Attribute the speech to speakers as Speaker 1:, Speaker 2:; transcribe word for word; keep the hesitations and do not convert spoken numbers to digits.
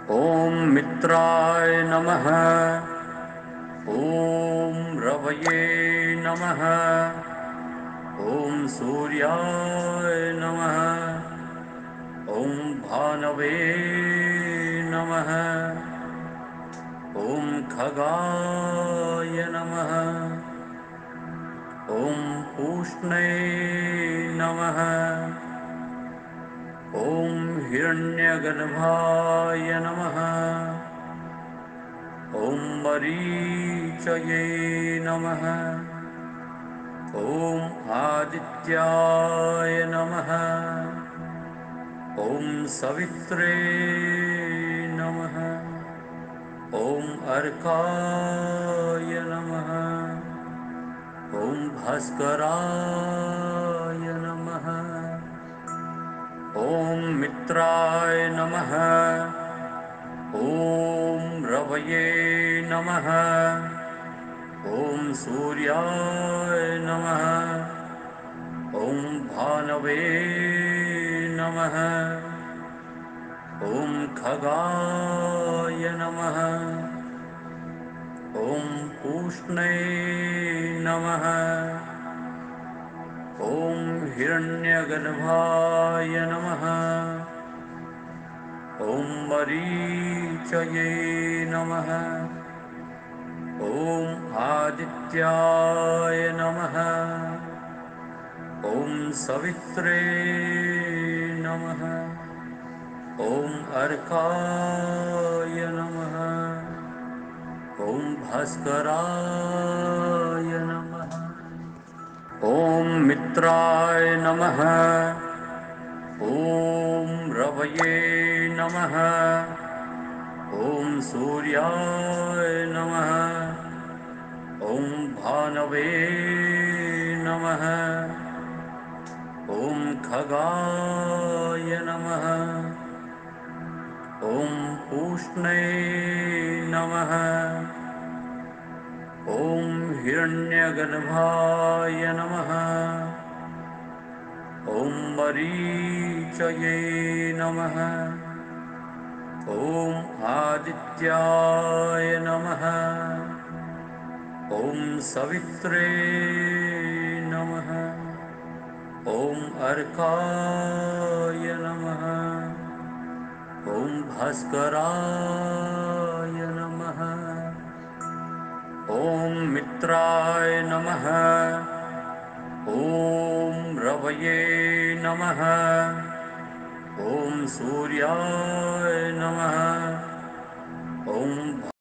Speaker 1: ॐ मित्राय नमः। ॐ रवये नमः। ॐ सूर्याय नमः। ॐ भानवे नमः। ॐ खगाय नमः। ॐ पूष्णे नमः। ॐ हिरण्यगर्भाय नमः। ॐ मरीचये नमः। ॐ आदित्याय नमः। ॐ सवित्रे नमः। ॐ अर्काय नमः। ॐ भास्कराय नमः। ॐ मित्राय नमः। ॐ रवये नमः। ॐ सूर्याय नमः। ॐ भानवे नमः। ॐ खगाय नमः। ॐ पूष्णे नमः। ॐ हिरण्यगर्भाय नमः। ॐ मरीचये नमः। ॐ आदित्याय नमः। ॐ सवित्रे नमः। ॐ अर्काय नमः। ॐ भास्कराय नमः। ॐ मित्राय नमः। ॐ रवये नमः। ॐ सूर्याय नमः। ॐ भानवे नमः। ॐ खगाय नमः। ॐ पूष्णे नमः। ॐ हिरण्यगर्भाय नमः। ॐ मरीचये नमः। ॐ आदित्याय नमः। ॐ सवित्रे नमः। ॐ अर्काय नमः। ॐ भास्कराय नमः। ॐ मित्राय नमः। ॐ रवये नमः। ॐ सूर्याय नमः। ॐ